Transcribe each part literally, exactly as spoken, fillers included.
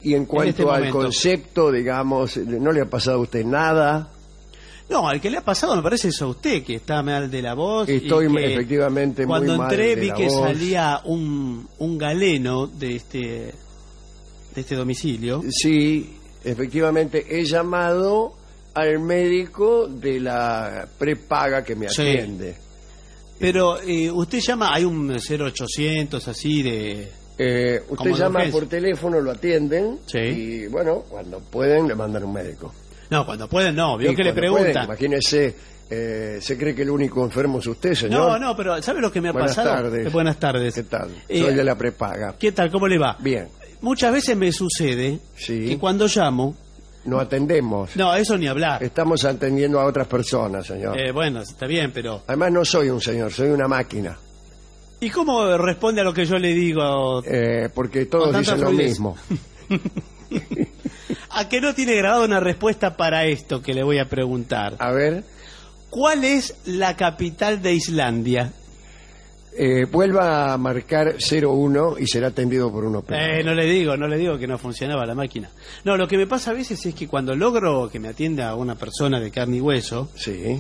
Y en cuanto en este al momento. concepto, digamos, ¿no le ha pasado a usted nada? No, al que le ha pasado me parece es a usted, que está mal de la voz. Estoy y que efectivamente cuando muy mal entré de vi la que voz. salía un, un galeno de este, de este domicilio. Sí, efectivamente he llamado al médico de la prepaga que me Sí. atiende. Pero eh, usted llama, hay un cero ochocientos así de... Eh, usted Como de llama urgencia. por teléfono, lo atienden Sí. y bueno, cuando pueden le mandan un médico. No, cuando pueden no, vio Y que le cuando pueden, preguntan. imagínese, eh, ¿se cree que el único enfermo es usted, señor? No, no, pero ¿sabe lo que me ha Buenas pasado? tardes. Eh, Buenas tardes. ¿Qué tal? Eh, Soy de la prepaga. ¿Qué tal? ¿Cómo le va? Bien, Muchas veces me sucede Sí. que cuando llamo... no atendemos. No, eso ni hablar. Estamos atendiendo a otras personas, señor. Eh, bueno, está bien, pero... Además no soy un señor, soy una máquina. ¿Y cómo responde a lo que yo le digo? Eh, porque todos Con tanta dicen lo fluidez. mismo. ¿A que no tiene grabada una respuesta para esto que le voy a preguntar? A ver, ¿Cuál es la capital de Islandia? eh, vuelva a marcar cero uno y será atendido por un operador. Eh, no le digo, no le digo que no funcionaba la máquina. No, lo que me pasa a veces es que cuando logro que me atienda una persona de carne y hueso, Sí.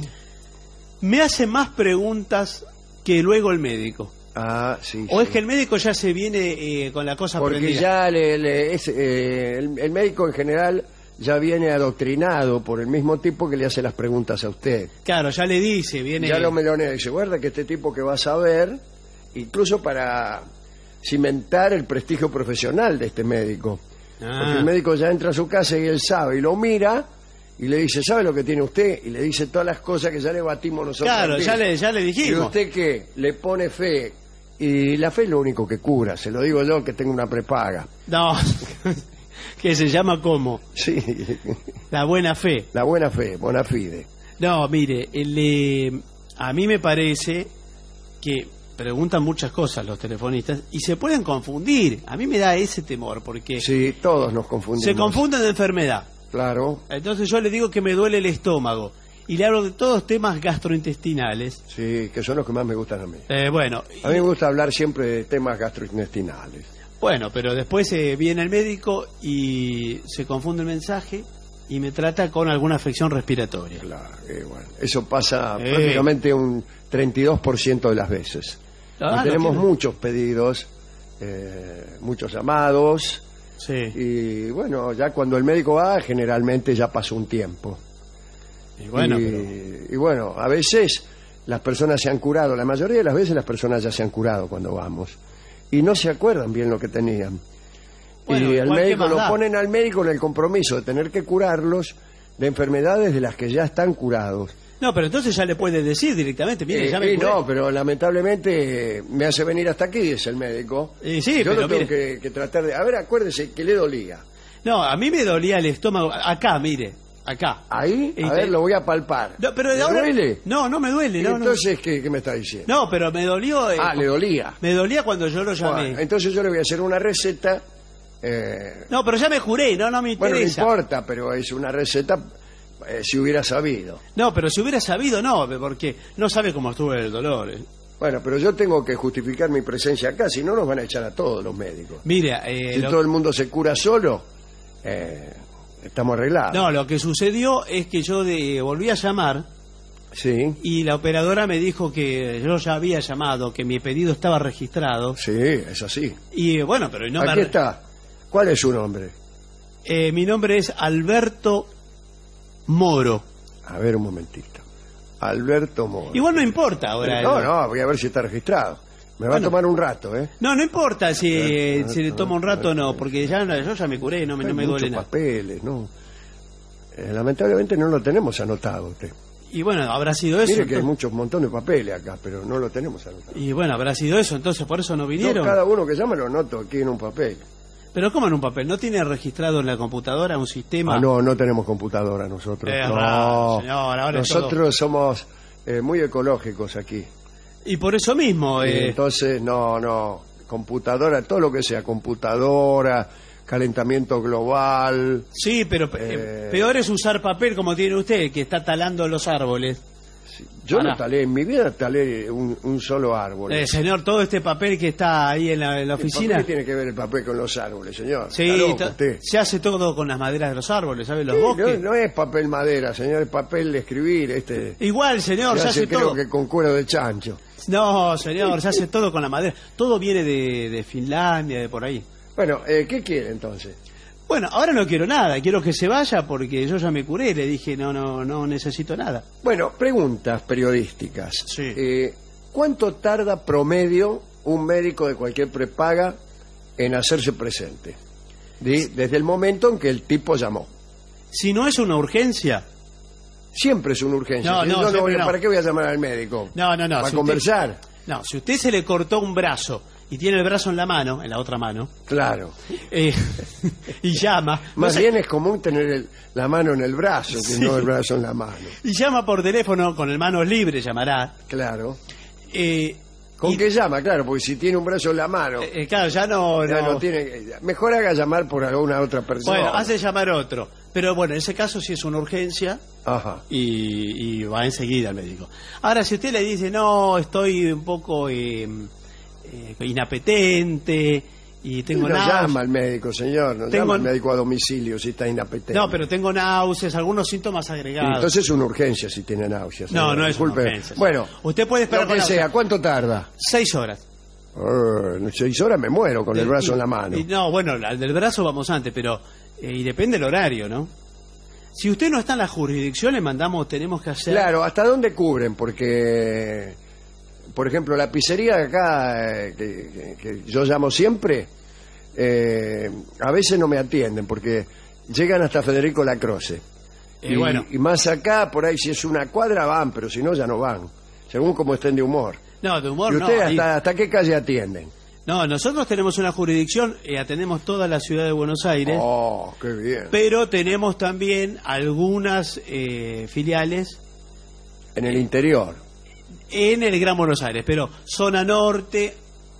me hace más preguntas que luego el médico. Ah, sí. O sí. es que el médico ya se viene eh, con la cosa Porque prendida. ya le, le- es, eh, el, el médico en general ya viene adoctrinado por el mismo tipo que le hace las preguntas a usted. Claro, ya le dice, viene... Ya lo melonea, dice, guarda que este tipo que va a saber, incluso para cimentar el prestigio profesional de este médico. Ah. Porque el médico ya entra a su casa y él sabe, y lo mira y le dice, ¿sabe lo que tiene usted? Y le dice todas las cosas que ya le batimos nosotros. Claro, aquí. ya le, ya le ¿Y dijimos. usted qué? Le pone fe. Y la fe es lo único que cura, se lo digo yo que tengo una prepaga. No, que se llama como Sí, la buena fe. la buena fe, bona fide. No, mire, el, eh, a mí me parece que preguntan muchas cosas los telefonistas y se pueden confundir. A mí me da ese temor porque Sí, todos nos confundimos. se confunden de enfermedad. Claro, Entonces yo le digo que me duele el estómago y le hablo de todos temas gastrointestinales. sí, que son los que más me gustan a mí. Eh, bueno, A mí me gusta hablar siempre de temas gastrointestinales. bueno, pero después eh, viene el médico y se confunde el mensaje y me trata con alguna afección respiratoria. Claro, eh, bueno, eso pasa Eh. prácticamente un treinta y dos por ciento de las veces. Ah, Y tenemos no quiero- muchos pedidos, eh, muchos llamados, Sí. y bueno, ya cuando el médico va, generalmente ya pasó un tiempo. Y bueno, y, pero- y bueno, a veces las personas se han curado, la mayoría de las veces las personas ya se han curado cuando vamos, y no se acuerdan bien lo que tenían. Bueno, y el igual, ¿qué médico más lo da? ponen al médico en el compromiso de tener que curarlos de enfermedades de las que ya están curados. No, pero entonces ya le puede decir directamente, mire, Eh, ya me y curé. no, pero lamentablemente me hace venir hasta aquí, dice el médico. Eh, sí, Yo pero lo tengo mire. que, que tratar de... A ver, acuérdese que le dolía. No, a mí me dolía el estómago. Acá, mire, acá. Ahí, Y a te- ver, lo voy a palpar. No, pero ¿Le ahora... duele? No, no me duele, no, no. Entonces, ¿qué, qué me está diciendo? No, pero me dolió... eh, Ah, le dolía. Me dolía cuando yo lo llamé. Bueno, entonces yo le voy a hacer una receta. eh, No, pero ya me juré, no, no me bueno, no interesa. importa, pero es una receta eh, si hubiera sabido. No, pero si hubiera sabido, no, porque no sabe cómo estuvo el dolor. eh. Bueno, pero yo tengo que justificar mi presencia acá, si no nos van a echar a todos los médicos. Mire, eh, Si lo- todo el mundo se cura solo, eh, estamos arreglados. no, lo que sucedió es que yo de- volví a llamar Sí, y la operadora me dijo que yo ya había llamado, que mi pedido estaba registrado. sí, es así. Y bueno, pero no Aquí me... está. ¿Cuál es su nombre? Eh, mi nombre es Alberto Moro. A ver un momentito. Alberto Moro. Igual no importa ahora. No, eh. no, voy a ver si está registrado. Me va Bueno. a tomar un rato, ¿eh? No, no importa si, eh, Alberto, si le toma un rato o no, Alberto. porque ya no- yo ya me curé, no me, no Hay me muchos duele nada. papeles, ¿no? Eh, lamentablemente no lo tenemos anotado usted. Y bueno, habrá sido eso. Mire que hay entonces. muchos montones de papeles acá, pero no lo tenemos anotado. Y bueno, habrá sido eso, entonces por eso no Yo vinieron. cada uno que llama lo anoto aquí en un papel. Pero ¿cómo en un papel? ¿No tiene registrado en la computadora un sistema? Ah, no, no tenemos computadora nosotros. Es no. raro, señor, ahora es nosotros somos eh, muy ecológicos aquí. Y por eso mismo... Y eh, entonces, no, no, computadora, todo lo que sea, computadora, calentamiento global. sí, pero eh, Eh. peor es usar papel como tiene usted, que está talando los árboles. Sí. Yo Pará. no talé, en mi vida talé un, un solo árbol. Eh, señor, todo este papel que está ahí en la, en la oficina... ¿Qué tiene que ver el papel con los árboles, señor? Sí, Está loco to- usted. se hace todo con las maderas de los árboles, ¿sabe? Los Sí, bosques. no, no es papel madera, señor, es papel de escribir. Este, Igual, señor, se se hace, hace creo todo. que con cuero de chancho. No, señor, se hace todo con la madera. Todo viene de, de Finlandia, de por ahí. Bueno, eh, ¿qué quiere entonces? Bueno, ahora no quiero nada, quiero que se vaya porque yo ya me curé, le dije no, no, no necesito nada. Bueno, preguntas periodísticas. Sí. Eh, ¿Cuánto tarda promedio un médico de cualquier prepaga en hacerse presente? Di- Desde el momento en que el tipo llamó. Si no es una urgencia, Siempre es una urgencia. No, Si no, yo siempre voy a- no. ¿Para qué voy a llamar al médico? no, no, no. ¿Para si conversar? Usted, no, si usted se le cortó un brazo y tiene el brazo en la mano, en la otra mano, Claro. eh, y llama, no Más sé, bien es común tener el- la mano en el brazo que Sí. no el brazo en la mano. y llama por teléfono con el manos libres, llamará. Claro. Eh, ¿Con y- qué llama? Claro, porque si tiene un brazo en la mano, eh, claro, ya no, ya no- no tiene. Mejor haga llamar por alguna otra persona. Bueno, hace llamar otro. Pero bueno, en ese caso sí es una urgencia Ajá. y, y va enseguida al médico. Ahora, si usted le dice, no, estoy un poco eh, eh, inapetente y tengo no náuseas. llama al médico, señor. No Tengo- llama al médico a domicilio si está inapetente. No, pero tengo náuseas, algunos síntomas Y agregados. entonces es una urgencia si tiene náuseas. No, señor. no es Disculpe. una urgencia. Bueno, Usted puede esperar lo que con sea, náuseas. ¿cuánto tarda? Seis horas. Eh, seis horas me muero con el brazo Y- en la mano. y no, bueno, al del brazo vamos antes, pero eh, y depende del horario, ¿no? Si usted no está en la jurisdicción, le mandamos, tenemos que hacer... Claro, ¿hasta dónde cubren? Porque, por ejemplo, la pizzería de acá, eh, que, que- que yo llamo siempre, eh, a veces no me atienden porque llegan hasta Federico Lacroce. Eh, y, bueno. y más acá, por ahí, si es una cuadra, van, pero si no, ya no van. Según como estén de humor. No, de humor ¿Y no. ustedes ahí- hasta, hasta qué calle atienden? No, nosotros tenemos una jurisdicción, y atendemos toda la ciudad de Buenos Aires, Oh, qué bien. pero tenemos también algunas eh, filiales En el interior. en el Gran Buenos Aires, pero zona norte,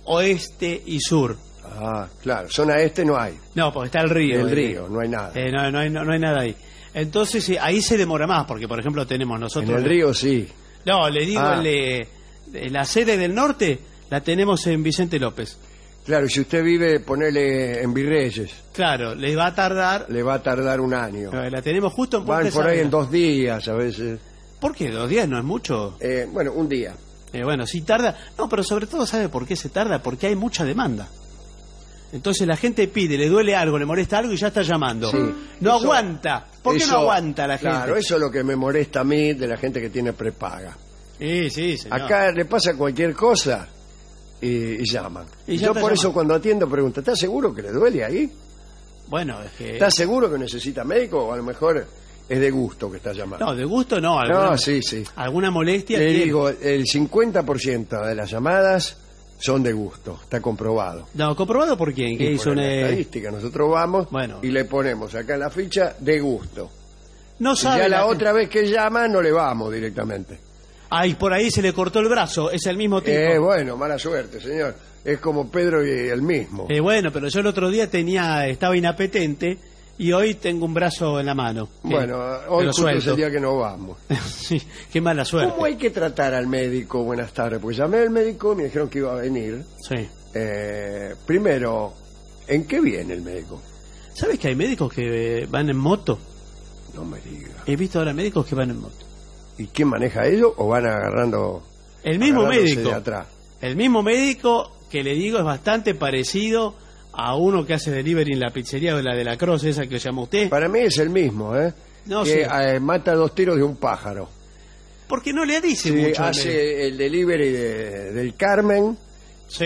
oeste y sur. Ah, claro. Zona este no hay. No, porque está el río. El eh, río, no hay nada. eh, no, no hay, no, no hay nada ahí. Entonces eh, ahí se demora más, porque por ejemplo tenemos nosotros... En el río sí. No, le digo, Ah. el, eh, de la sede del norte la tenemos en Vicente López. Claro, y si usted vive, ponele en Virreyes, Claro, les va a tardar... le va a tardar un año. eh, La tenemos justo en Van Puente por ahí Saavedra. en dos días a veces. ¿Por qué? ¿Dos días no es mucho? Eh, bueno, un día. Eh, bueno, si tarda... No, pero sobre todo, ¿sabe por qué se tarda? Porque hay mucha demanda. Entonces la gente pide, le duele algo, le molesta algo y ya está llamando. Sí. No Eso- aguanta. ¿Por qué Eso- no aguanta la gente? Claro, eso es lo que me molesta a mí de la gente que tiene prepaga. Sí, sí, señor. Acá le pasa cualquier cosa y, y llaman. Y ya Yo te por llaman. eso cuando atiendo pregunto, ¿estás seguro que le duele ahí? Bueno, es que... ¿Estás seguro que necesita médico o a lo mejor es de gusto que está llamando? No, de gusto no. Alguna, No, sí, sí. Alguna molestia... Le tiene. digo, el cincuenta por ciento de las llamadas son de gusto, está comprobado. No, ¿comprobado por quién? ¿Qué Y hizo por una... la estadística, nosotros vamos Bueno. y le ponemos acá en la ficha de gusto. No Y sabe ya la la otra vez que llama no le vamos directamente. Ay, por ahí se le cortó el brazo, es el mismo tipo. Eh, bueno, mala suerte, señor. Es como Pedro y el mismo. Eh, bueno, pero yo el otro día tenía, estaba inapetente y hoy tengo un brazo en la mano. Eh, Bueno, me hoy lo justo es suelto. el día que no vamos. Sí, qué mala suerte. ¿Cómo hay que tratar al médico? Buenas tardes. Pues llamé al médico, me dijeron que iba a venir. Sí. Eh, primero, ¿en qué viene el médico? ¿Sabes que hay médicos que eh, van en moto? No me diga. He visto ahora médicos que van en moto. ¿Y quién maneja ellos o van agarrando El mismo agarrándose médico. de atrás? El mismo médico que le digo es bastante parecido a uno que hace delivery en la pizzería de la de la Cruz, esa que llama usted. Para mí es el mismo, ¿eh? No que sé. eh, mata dos tiros de un pájaro. Porque no le dice Sí, mucho. al médico. hace el delivery de- del Carmen Sí.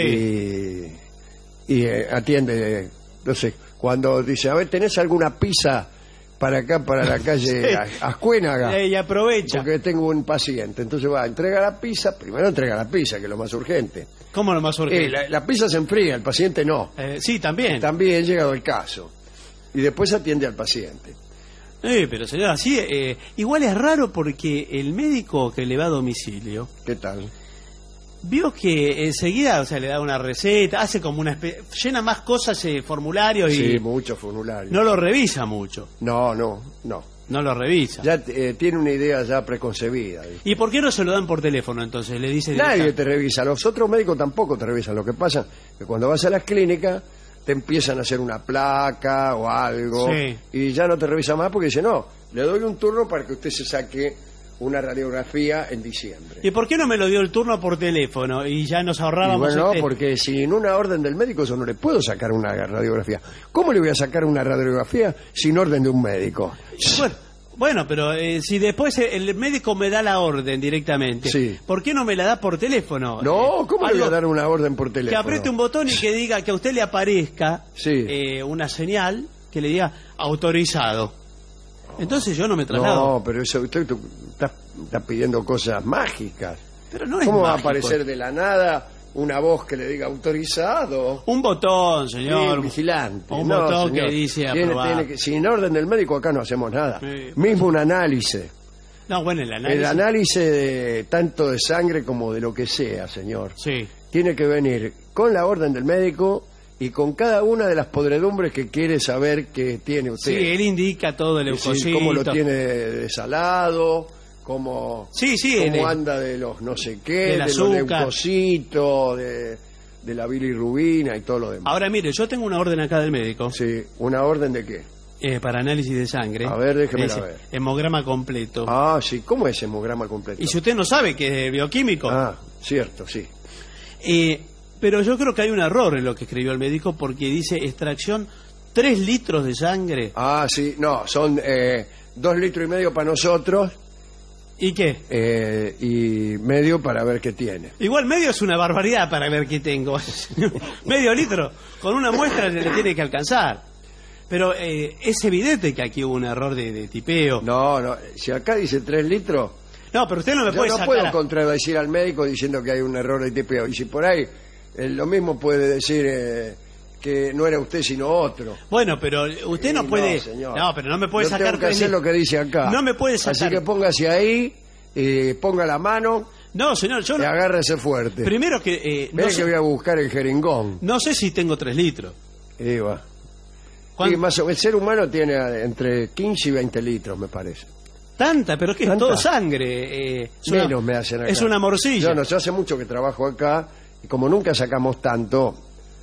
y, y, eh, atiende, no sé, cuando dice, a ver, ¿tenés alguna pizza para acá, para la calle Sí. A- Ascuénaga? Eh, y aprovecha. Porque tengo un paciente. Entonces va, entrega la pizza, primero entrega la pizza, que es lo más urgente. ¿Cómo lo más Eh, urgente? la, la pizza se enfría, el paciente no. Eh, sí, también. También llegado el caso. Y después atiende al paciente. Eh, pero señor, así, eh, igual es raro porque el médico que le va a domicilio ¿Qué tal? vio que enseguida, o sea, le da una receta, hace como una espe- llena más cosas, eh, formularios y Sí, mucho formulario. no lo revisa mucho. No, no, no. No lo revisa. Ya eh, tiene una idea ya preconcebida. ¿Viste? ¿Y por qué no se lo dan por teléfono entonces? Le dice Nadie directa- te revisa, los otros médicos tampoco te revisan. Lo que pasa es que cuando vas a las clínicas te empiezan a hacer una placa o algo Sí. y ya no te revisan más porque dicen, no, le doy un turno para que usted se saque una radiografía en diciembre. ¿Y por qué no me lo dio el turno por teléfono? Y ya nos Y ahorrábamos bueno, este- porque sin una orden del médico yo no le puedo sacar una radiografía. ¿Cómo le voy a sacar una radiografía sin orden de un médico? Bueno, bueno, pero eh, si después el médico me da la orden directamente, Sí. ¿por qué no me la da por teléfono? No, Eh, ¿cómo le voy a algo dar una orden por Que teléfono? apriete un botón y que diga que a usted le aparezca Sí. eh, una señal que le diga autorizado. Entonces yo no me traslado. No, pero eso usted tú estás, estás pidiendo cosas mágicas. Pero no es ¿Cómo va a mágico. aparecer de la nada una voz que le diga autorizado? Un botón, Sí, señor. vigilante. Un No, botón señor. que dice Tiene- aprobar. tiene que- sin orden del médico acá no hacemos nada. Sí. Mismo un análisis. No, bueno, el análisis. El análisis de tanto de sangre como de lo que sea, señor. Sí. Tiene que venir con la orden del médico y con cada una de las podredumbres que quiere saber que tiene usted. Sí, él indica todo el Es decir, leucocito. cómo lo tiene desalado, cómo, Sí, sí, cómo en el- anda de los no sé qué, del de los azúcar. leucocitos, de, de la bilirrubina y todo lo demás. Ahora mire, yo tengo una orden acá del médico Sí, ¿una orden de qué? eh, para análisis de sangre. A ver, déjemela Dice, ver. Hemograma completo. Ah, sí, ¿cómo es hemograma completo? Y si usted no sabe que es bioquímico. Ah, cierto, sí. Eh, pero yo creo que hay un error en lo que escribió el médico porque dice extracción tres litros de sangre. Ah, sí, no, son eh, dos litros y medio para nosotros ¿Y qué? eh, y medio para ver qué tiene. Igual medio es una barbaridad para ver qué tengo. Medio litro. Con una muestra le tiene que alcanzar. Pero eh, es evidente que aquí hubo un error de, de tipeo. No, no, si acá dice tres litros, No, pero usted no me yo puede no sacar... puedo a- contradecir al médico diciendo que hay un error de tipeo. Y si por ahí eh, lo mismo puede decir eh, que no era usted sino otro. Bueno, pero usted no Sí, puede... señor. No, pero no me puede Yo sacar... tengo que tres hacer li- lo que dice acá. No me puede Así sacar... que póngase ahí, eh, ponga la mano No, señor, yo y no... agárrese fuerte. Primero que... eh, Mire no, que sé, voy a buscar el jeringón. no sé si tengo tres litros. Y va. ¿Cuán- Sí, más o- el ser humano tiene eh, entre quince y veinte litros, me parece. Tanta, pero es que es ¿Tanta? todo sangre. eh, es una- Menos me hacen acá. Es una morcilla. Yo no, yo hace mucho que trabajo acá y como nunca sacamos tanto,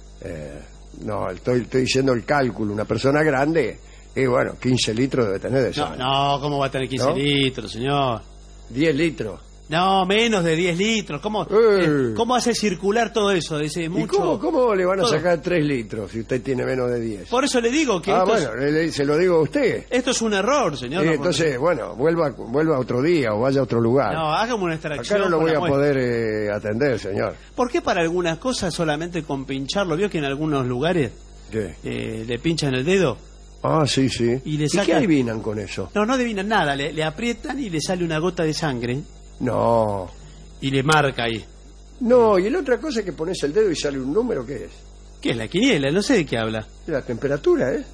eh, no, estoy, estoy diciendo el cálculo, una persona grande, y bueno, quince litros debe tener de No, sangre. no, ¿cómo va a tener quince ¿No? litros, señor? diez litros. No, menos de diez litros. ¿Cómo, Eh. eh, ¿cómo hace circular todo eso? Dice ¿Y mucho. cómo, cómo le van a Todo. sacar tres litros si usted tiene menos de diez? Por eso le digo que Ah, esto, bueno, le- le- se lo digo a usted. es, esto es un error, señor. Eh, No, entonces, bueno, vuelva, vuelva otro día o vaya a otro lugar. no, hágame una extracción. Acá no lo con voy la a muestra. poder eh, atender, señor. ¿Por qué para algunas cosas solamente con pincharlo? ¿Vio que en algunos lugares ¿Qué? eh, le pinchan el dedo? Ah, sí, sí. Y le qué sacan- adivinan con eso? No, no adivinan nada. Le, le aprietan y le sale una gota de sangre No. y le marca ahí. No, y la otra cosa es que pones el dedo y sale un número, ¿qué es? ¿Qué es la quiniela? No sé de qué habla. La temperatura, ¿eh?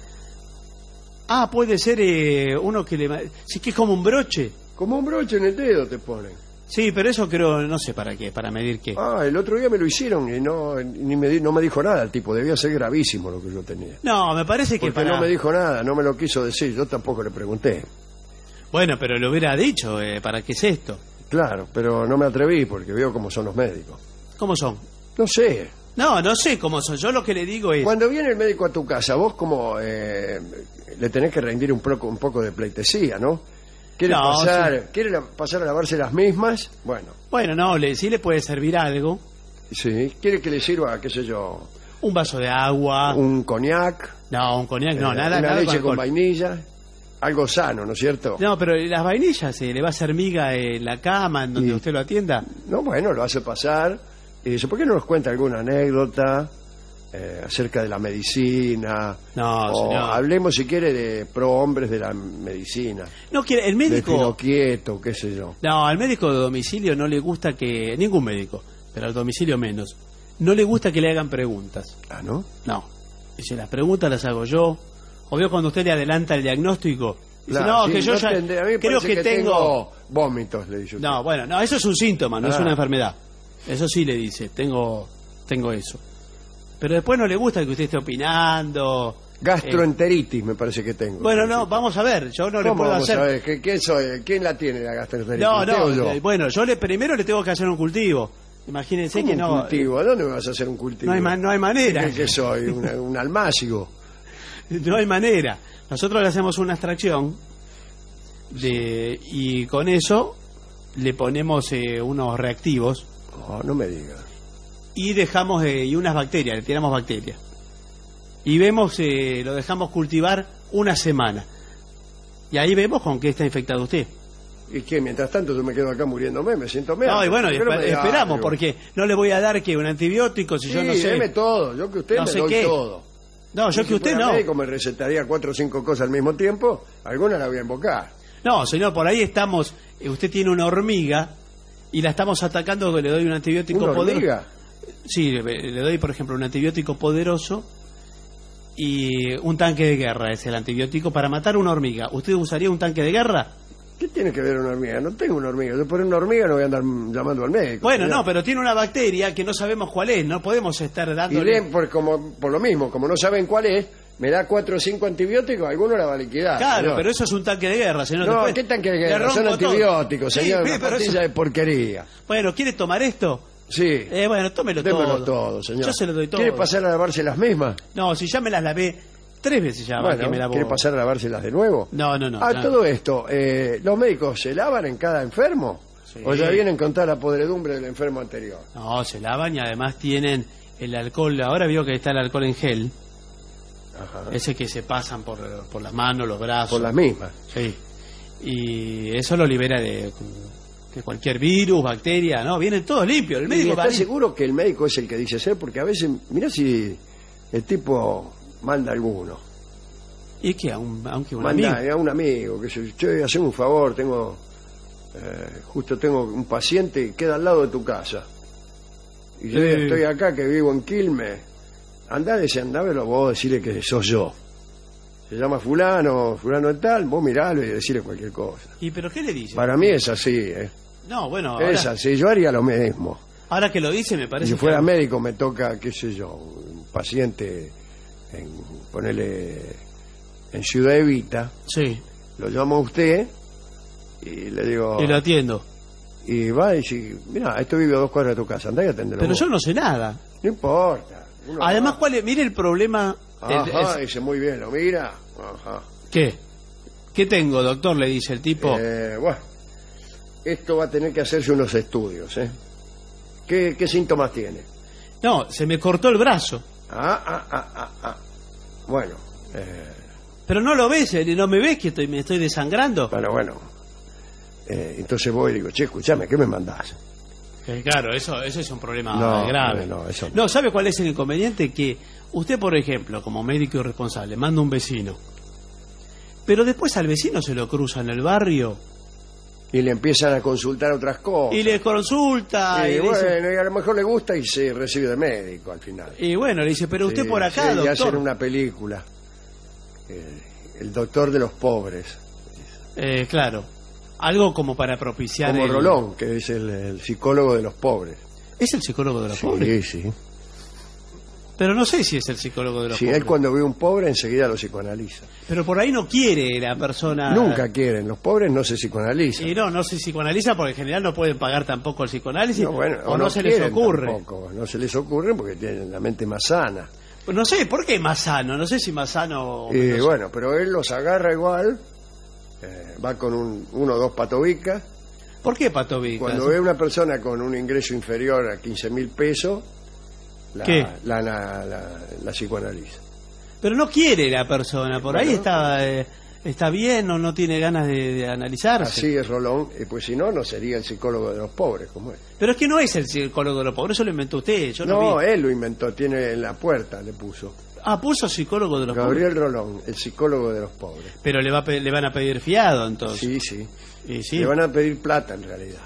Ah, puede ser eh, uno que le... ma- Sí, que es como un broche. Como un broche en el dedo te ponen. Sí, pero eso creo, no sé para qué, para medir qué. Ah, el otro día me lo hicieron y no, ni me, di- no me dijo nada el tipo. Debía ser gravísimo lo que yo tenía. No, me parece que Porque para... no me dijo nada, no me lo quiso decir. Yo tampoco le pregunté. Bueno, pero lo hubiera dicho, eh, ¿para qué es esto? Claro, pero no me atreví porque veo cómo son los médicos. ¿Cómo son? No sé. No, no sé cómo son. Yo lo que le digo es... Cuando viene el médico a tu casa, vos como eh, le tenés que rendir un poco, un poco de pleitesía, ¿no? ¿Quiere, No, pasar, ¿quiere la- pasar a lavarse las mismas? Bueno, Bueno, no, le, sí le puede servir algo. sí. ¿Quiere que le sirva, qué sé yo, Un vaso de agua. un coñac? No, un coñac, no, eh, nada, una nada leche con alcohol. vainilla? Algo sano, ¿no es cierto? No, pero las vainillas, ¿se le va a hacer miga en la cama en donde Y- usted lo atienda? No, bueno, lo hace pasar. Y dice, ¿por qué no nos cuenta alguna anécdota eh, acerca de la medicina? No, o señor. hablemos, si quiere, de pro hombres de la medicina. No quiere, el De médico... quieto, qué sé yo. No, al médico de domicilio no le gusta que... Ningún médico, pero al domicilio menos. No le gusta que le hagan preguntas. Ah, ¿no? No. Dice, las preguntas las hago yo. O veo cuando usted le adelanta el diagnóstico. Dice, Claro, no, sí, que yo ya tendré- a mí me creo parece que, tengo... vómitos, le dice usted. No, bueno, no, eso es un síntoma, no es Ah. una enfermedad. Eso sí le dice, tengo tengo eso. Pero después no le gusta que usted esté opinando, Gastroenteritis, me parece que tengo. Bueno, no, vamos a ver, yo no le ¿Cómo puedo vamos hacer... a ver? ¿Qué- ¿Quién, soy? ¿Quién la tiene la gastroenteritis? No, ¿Usted no, o yo? eh, bueno, yo le primero le tengo que hacer un cultivo. Imagínense ¿Cómo que un no... cultivo? ¿A dónde me vas a hacer un cultivo? No hay, ma- no hay manera. ¿Qué, qué soy? ¿Un, un almácigo? No hay manera. Nosotros le hacemos una extracción de y con eso le ponemos eh, unos reactivos Oh, no me digas. y dejamos eh, y unas bacterias, le tiramos bacterias. Y vemos, eh, lo dejamos cultivar una semana. Y ahí vemos con qué está infectado usted. ¿Y qué? Mientras tanto yo me quedo acá muriéndome, me siento medio. No, y bueno, y ¿Por qué no esper- me da esperamos, algo? porque no le voy a dar que un antibiótico si Sí, yo no sé. deme todo. Yo que usted No me sé doy qué. todo. No, yo Si que usted fuera no. médico me recetaría cuatro o cinco cosas al mismo tiempo, alguna la voy a invocar. No, señor, por ahí estamos. eh, Usted tiene una hormiga y la estamos atacando. Le doy un antibiótico ¿Una poderoso. hormiga? Sí, le, le doy, por ejemplo, un antibiótico poderoso y un tanque de guerra es el antibiótico para matar una hormiga. ¿Usted usaría un tanque de guerra? ¿Qué tiene que ver una hormiga? No tengo una hormiga. Yo por una hormiga no voy a andar llamando al médico. Bueno, señor. no, pero tiene una bacteria que no sabemos cuál es. No podemos estar Y dándole. bien, por, como, por lo mismo, como no saben cuál es, me da cuatro o cinco antibióticos, alguno la va a liquidar. Claro, señor. pero eso es un tanque de guerra, señor. No, Después ¿qué tanque de le guerra? Son rompo todo. antibióticos, Sí, señor. sí, Una pero pastilla eso- de porquería. Bueno, ¿quiere tomar esto? Sí. Eh, bueno, tómelo Démelo todo. todo, señor. Yo se lo doy todo. ¿Quiere pasar a lavarse las mismas? No, si ya me las lavé tres veces ya. Bueno, que me lavo. ¿quiere pasar a lavárselas de nuevo? No, no, no. Ah, ya. todo esto, eh, ¿los médicos se lavan en cada enfermo? Sí. ¿O ya vienen con toda la podredumbre del enfermo anterior? No, se lavan y además tienen el alcohol. Ahora vio que está el alcohol en gel. Ajá. Ese que se pasan por, por las manos, los brazos. Por las mismas. Sí. Y eso lo libera de, de cualquier virus, bacteria, ¿no? Vienen todos limpios. El ¿Y médico está va seguro que el médico es el que dice ser? Porque a veces, mira si el tipo manda a alguno. ¿Y qué? ¿Aun- aunque un Manda amigo? a un amigo, que se che, haceme un favor, tengo, eh, justo tengo un paciente que queda al lado de tu casa. Y yo Eh. estoy acá, que vivo en Quilmes. Andá, ese andávelo, vos decirle que sos yo. Se llama fulano, fulano de tal, vos miralo y decirle cualquier cosa. ¿Y pero qué le dice? Para mí es así, ¿eh? No, bueno, Es ahora, así, yo haría lo mismo. ahora que lo dice me Si parece fuera que... médico me toca, qué sé yo, un paciente, en, ponele, en Ciudad Evita, Sí, lo llamo a usted y le digo... y lo atiendo. Y va y dice, mira, esto vive a dos cuadras de tu casa, andá y atendelo Pero vos". yo no sé nada. No importa. uno Además, va. ¿cuál es? Mire el problema... el- Ajá, es- dice, muy bien, lo mira. Ajá. ¿Qué? ¿Qué tengo, doctor? Le dice el tipo. Eh, bueno, esto va a tener que hacerse unos estudios, ¿eh? ¿Qué, qué síntomas tiene? No, se me cortó el brazo. Ah, ah, ah, ah, ah. Bueno, eh, Pero no lo ves, eh, no me ves que estoy, me estoy desangrando. bueno, bueno. Eh, entonces voy y digo, che, escúchame, ¿qué me mandás? Eh, claro, eso, eso es un problema No, eh, grave. no, no, eso no. No, ¿sabe cuál es el inconveniente? Que usted, por ejemplo, como médico irresponsable, manda un vecino, pero después al vecino se lo cruza en el barrio Y le empiezan a consultar otras cosas. y le consulta. Y, y, le bueno, dice, y a lo mejor le gusta y se recibe de médico al final. y bueno, le dice, pero usted Sí, por acá, sí, y hacen doctor. una película. Eh, el doctor de los pobres. Eh, claro, algo como para propiciar. Como el- Rolón, que es el, el psicólogo de los pobres. ¿Es el psicólogo de los Sí, pobres? sí. Pero no sé si es el psicólogo de los Sí, pobres. él cuando ve un pobre enseguida lo psicoanaliza. Pero por ahí no quiere la persona. Nunca quieren, los pobres no se psicoanalizan. Y no, no se psicoanaliza porque en general no pueden pagar tampoco el psicoanálisis. No, bueno, o no, se les quieren ocurre. tampoco, no se les ocurre porque tienen la mente más sana. Pues no sé, ¿por qué más sano? No sé si más sano. o Y menos- bueno, pero él los agarra igual, eh, va con un, uno o dos patobicas. ¿Por qué Patovic? Cuando ve una persona con un ingreso inferior a quince mil pesos, la, ¿Qué? La, la, la, la psicoanaliza. Pero no quiere la persona, por ahí Bueno. está eh, está bien o no tiene ganas de, de analizarse. Así es Rolón, y pues si no, no sería el psicólogo de los pobres, como es. Pero es que no es el psicólogo de los pobres, eso lo inventó usted. Yo no, No, vi. él lo inventó, tiene en la puerta, le puso. Ah, puso psicólogo de los pobres. Gabriel Rolón, el psicólogo de los pobres. Pero le, va a pe- le van a pedir fiado entonces. Sí, sí. Y sí. Le van a pedir plata en realidad.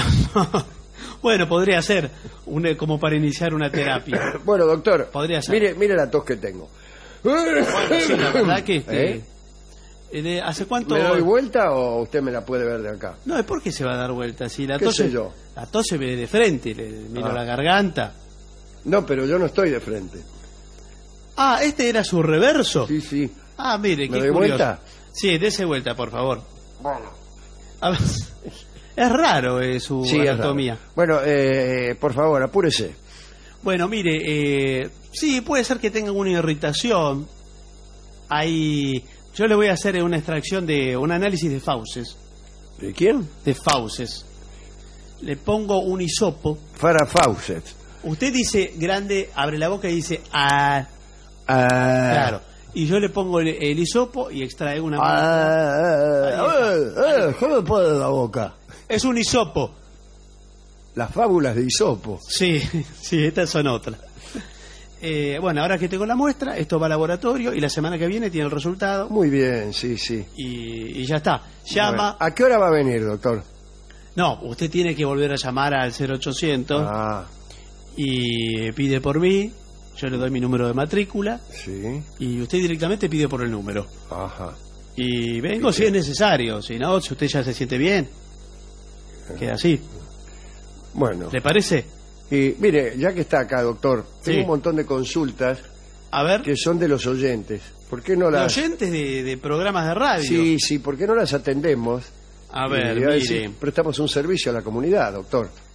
Bueno, podría ser un- como para iniciar una terapia. Bueno, doctor, Podría ser. mire, mire la tos que tengo. Bueno, sí, la verdad que este, ¿Eh? eh, de- ¿hace cuánto? ¿Me doy vuelta o usted me la puede ver de acá? No, ¿por qué se va a dar vuelta? Si la ¿Qué tos sé se- yo? la tos se ve de frente, le miro Ah. la garganta. No, pero yo no estoy de frente. Ah, ¿este era su reverso? Sí, sí. Ah, mire, ¿Me qué doy curioso. vuelta? Sí, dése vuelta, por favor. Bueno. A ver, es raro eh, su Sí, es anatomía. raro. Bueno, eh, por favor, apúrese. Bueno, mire, eh, sí, puede ser que tenga una irritación. Hay, yo le voy a hacer una extracción de un análisis de fauces. ¿De quién? De fauces. Le pongo un hisopo. Farrah Fawcett. Usted dice grande, abre la boca y dice ah, Ah, claro. Y yo le pongo el, el hisopo y extraigo una. Ah, Ahí ah, está. eh, eh, ¿qué me pone la boca? Es un hisopo. Las fábulas de Isopo. Sí, sí, estas son otras. Eh, bueno, ahora que tengo la muestra, esto va al laboratorio y la semana que viene tiene el resultado Muy bien, sí, sí. y, y ya está. Llama. Bueno, ¿a qué hora va a venir, doctor? No, usted tiene que volver a llamar al cero ochocientos Ah, y pide por mí. Yo le doy mi número de matrícula sí. y usted directamente pide por el número. Ajá. Y vengo si es necesario, si no, si usted ya se siente bien. Queda así. Bueno. ¿Le parece? Y mire, ya que está acá, doctor, tengo Sí. un montón de consultas A ver, que son de los oyentes. ¿Por qué no de las... oyentes de, de programas de radio. Sí, sí, ¿por qué no las atendemos? A ver, Y a ver mire. si prestamos un servicio a la comunidad, doctor.